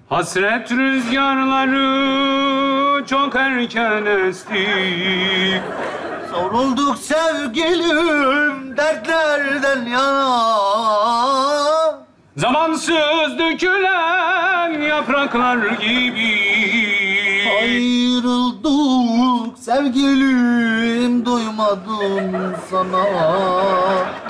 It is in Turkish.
Hasret rüzgarları çok erken esti. Savrulduk sevgilim dertlerden yana. Zamansız dökülen yapraklar gibi. Ayrıldık sevgilim, duymadım sana.